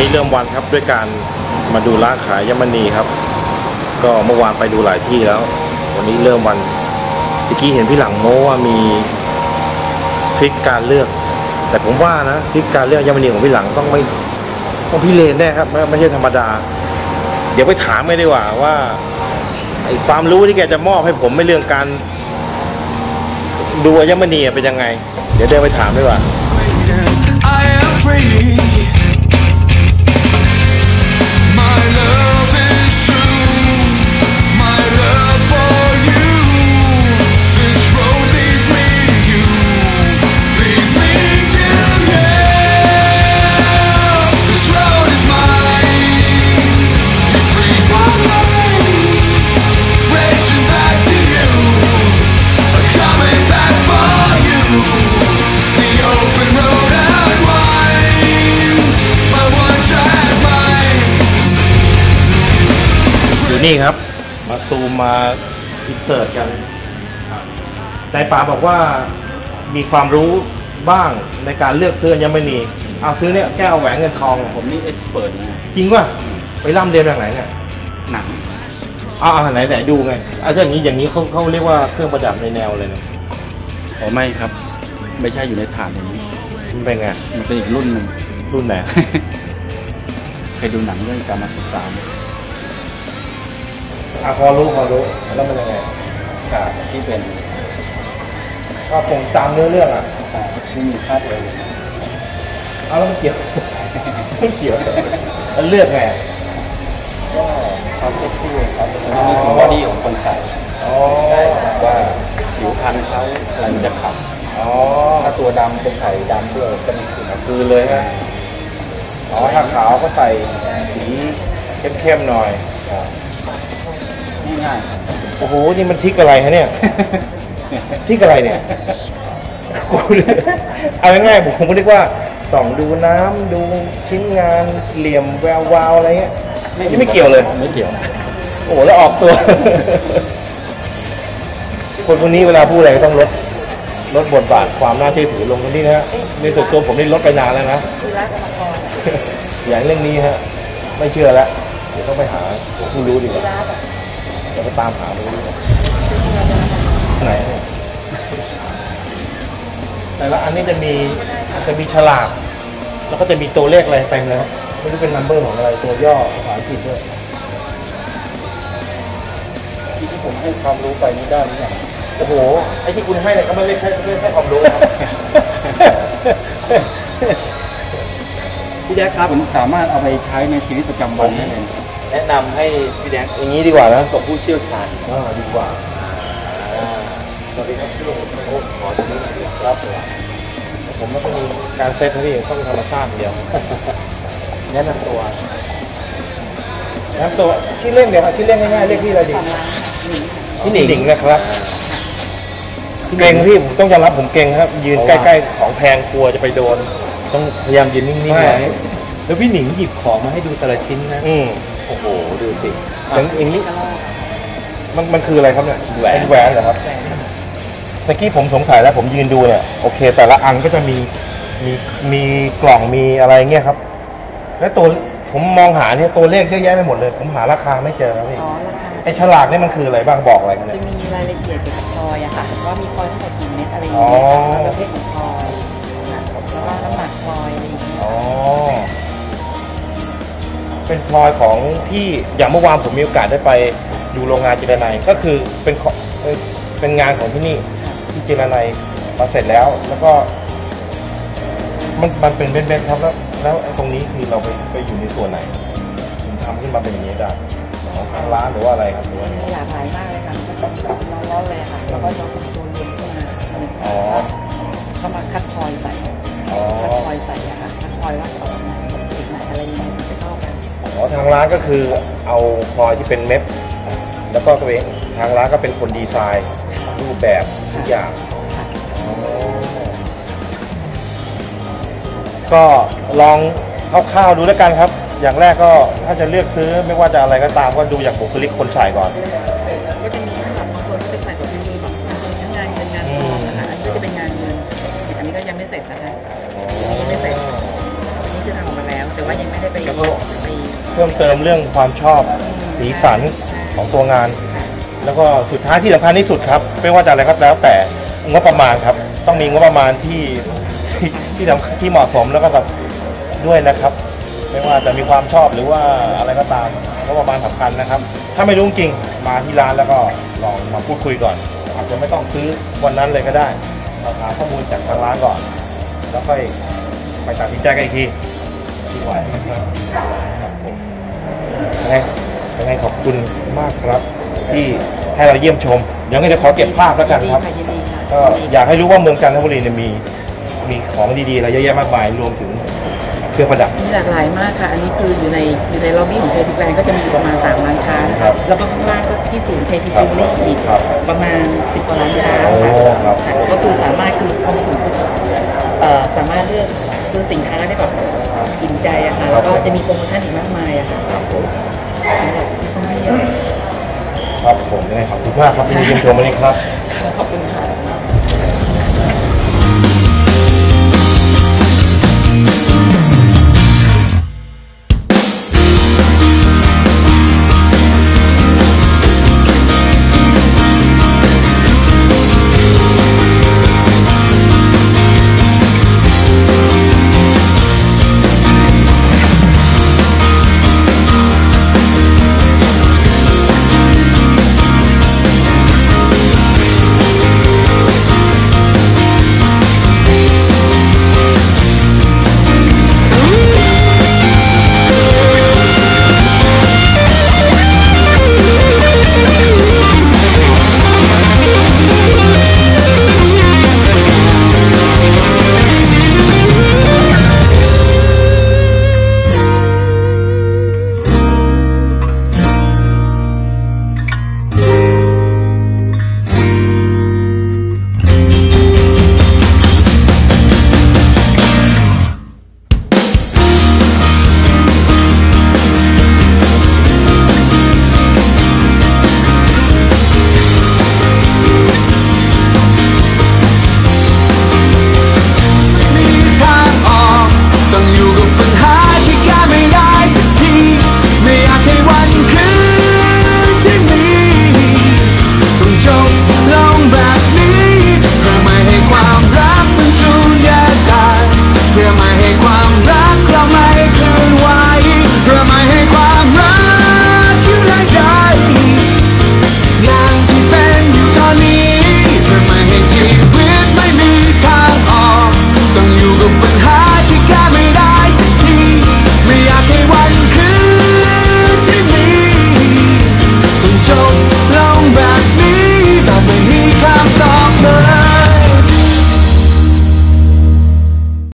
นี้เริ่มวันครับด้วยการมาดูร้านขายยมณีครับก็เมื่อวานไปดูหลายที่แล้ววันนี้เริ่มวันเมื่อกี้เห็นพี่หลังโม้ว่ามีทริคการเลือกแต่ผมว่านะทริคการเลือกยมณีของพี่หลังต้องพี่เลนแน่ครับไม่ใช่ธรรมดาเดี๋ยวไปถามกันดีกว่าว่าไอ้ความรู้ที่แกจะมอบให้ผมในเรื่องการดูยมณีเป็นยังไงเดี๋ยวเดินไปถามดีกว่านี่ครับมาซูมมาอินเสิร์ตกันนายป๋าบอกว่ามีความรู้บ้างในการเลือกซื้อยมณีเอาซื้อเนี่ยแก้วแหวนเงินทองผมนี่เอ็กซ์เพิร์ตนะจริงป่ะไปร่ำเรียนจากไหนเนี่ยหนังไหนดูไงอย่างนี้เขาเรียกว่าเครื่องประดับในแนวเลยนะอ๋อไม่ครับไม่ใช่อยู่ในฐานอย่างนี้มันเป็นไงมันเป็นอีกรุ่นหนึ่งรุ่นไหนเคยดูหนังเรื่องการมาศึกษาพอรู้แล้วมันยังไงที่เป็นก็ผมจำเรื่องที่มีภาพเลยแล้วมันเกี่ยวไม่เกี่ยวแล้วเลือกไงก็ความเซ็กซี่ครับนี่คือบอดี้ของคนใส่ได้ว่าผิวพรรณเขาอะไรมันจะขับถ้าตัวดำเป็นไข่ดำด้วยก็มีคือเลยฮะถ้าขาวก็ใส่สีเข้มๆหน่อยง่ายโอ้โหนี่มันทิกอะไรฮะเนี่ยทิกอะไรเนี่ยเอาง่ายๆผมก็เรียกว่าส่องดูน้ำดูชิ้นงานเหลี่ยมแวววาวอะไรเงี้ยไม่เกี่ยวเลยไม่เกี่ยวโอ้แล้วออกตัวคนพวกนี้เวลาพูดอะไรก็ต้องลดบทบาทความน่าเชื่อถือลงตรงนี้นะในส่วนตัวผมนี่ลดไปนานแล้วนะอย่างเรื่องนี้ฮะไม่เชื่อแล้วเดี๋ยวต้องไปหาผู้รู้ดีกว่าจะไปตามหาดูไหนแต่ละอันนี้จะมีฉลากแล้วก็จะมีตัวเลขอะไรเต็มเลยไม่รู้เป็นนัมเบอร์ของอะไรตัวย่อภาษาอังกฤษด้วยที่ผมให้ความรู้ไปนี่ได้หรือยังโอ้โหไอ้ที่คุณให้เนี่ยก็ไม่ได้แค่ความรู้ครับพี่แดกครับผมสามารถเอาไปใช้ในชีวิตประจำวันได้เลยแนะนำให้พี่แดกอย่างนี้ดีกว่านะกับผู้เชี่ยวชาญดีกว่าสวัสดีครับพี่ลุงขอตรงนี้หน่อยครับผมไม่ต้องมีการเซตที่ต้องธรรมชาติเดียวแนะนำตัวชื่อเล่นเดี๋ยวชื่อเล่นง่ายๆเรียกพี่อะไรดีพี่หนิงนะครับเก่งพี่ต้องยอมรับผมเก่งครับยืนใกล้ๆของแพงกลัวจะไปโดนต้องพยายามยืนนิ่งๆไว้แล้วพี่หนิงหยิบของมาให้ดูแต่ละชิ้นนะโอ้โหดูสิอย่างนี้มันคืออะไรครับเนี่ยแหวนเหรอครับเมื่อกี้ผมสงสัยแล้วผมยืนดูเนี่ยโอเคแต่ละอันก็จะมีกล่องมีอะไรเงี้ยครับแล้วตัวผมมองหาเนี่ยตัวเลขเยอะแยะไปหมดเลยผมหาราคาไม่เจอครับพี่ไอฉลากนี่มันคืออะไรบ้างบอกอะไรกันเนี่ยจะมีรายละเอียดเกี่ยวกับพลอยอะค่ะว่ามีพลอยทั้งหมดกี่เม็ดอะไรอย่างเงี้ยประเภทของพลอยแล้วก็น้ำหนักพลอยอะไรอย่างเงี้ยเป็นพลอยของที่อย่างเมื่อวานผมมีโอกาสได้ไปดูโรงงานจิรนัยก็คือเป็นงานของที่นี่ที่จิรนัยมาเสร็จแล้วก็มันเป็นเม็ดๆครับแล้วตรงนี้คือเราไปอยู่ในส่วนไหนถึงทำขึ้นมาเป็นอย่างนี้ได้ของทางร้านหรือว่าอะไรครับหรือว่าหลากหลายมากเลยค่ะก็ต้องแบบร้อนๆเลยค่ะแล้วก็ยกเป็นตัวเรียงขึ้นมาเข้ามาคัดพลอยใส่คัดพลอยใส่อะค่ะคัดพลอยว่าจะออกมาสีไหนอะไรยังไงจะเข้ากันทางร้านก็คือเอาพลอยที่เป็นเม็ดแล้วก็ทางร้านก็เป็นคนดีไซน์รูปแบบทุกอย่างก็ลองคร่าวๆดูแล้วกันครับอย่างแรกก็ถ้าจะเลือกซื้อไม่ว่าจะอะไรก็ตามก็ดูจากบุคลิกคนใส่ก่อนก็จะมีแบบบางคนก็เป็นใส่ตัวที่มีแบบงานเงินงานทองนะคะอันนี้จะเป็นงานเงินอันนี้ก็ยังไม่เสร็จนะคะยังไม่เสร็จอันนี้คือทำออกมาแล้วแต่ว่ายังไม่ได้ไปเพิ่มเติมเรื่องความชอบสีสันของตัวงาน แล้วก็สุดท้ายที่สำคัญที่สุดครับไม่ว่าจะอะไรก็แล้วแต่งบประมาณครับต้องมีงบประมาณที่เหมาะสมแล้วก็แบบด้วยนะครับ ไม่ว่าจะมีความชอบหรือว่าอะไรก็ตามงบประมาณสำคัญนะครับ ถ้าไม่รู้จริงมาที่ร้านแล้วก็ลองมาพูดคุยก่อนอาจจะไม่ต้องซื้อวันนั้นเลยก็ได้เราหาข้อมูลจากทางร้านก่อน แล้วค่อยไปตัดสินใจกันอีกทีดีกว่านะครับผมยังไงขอบคุณมากครับ ที่ให้เราเยี่ยมชมเดี๋ยวจะขอเก็บภาพแล้วกันครับยินดีค่ะก็อยากให้รู้ว่าเมืองจันทบุรีเนี่ยมีของดีๆอะไรเยอะแยะมากมายรวมถึงเครื่องประดับมีหลากหลายมากค่ะ อันนี้คืออยู่ในล็อบบี้ของเทพิแกรนก็จะมีอยู่ประมาณ3 ร้านค้านะครัคะบแล้วก็ข้างล่างก็ที่ศูนย์เทพิจิวเวลรี่อีกครับประมาณ10 กว่าร้านค้าโอ้ครับค่ะก็คือสามารถคือพอมาถึงปุ๊บสามารถเลือกซื้อสินค้าได้แบบกินใจอะค่ะแล้วก็จะมีโปรโมชั่นอีกมากมายอะค่ะครับผมสำหรับนักท่องเที่ยวครับผมยังไงขอบคุณมากครับที่มาเยี่ยมชมวันนี้ครับ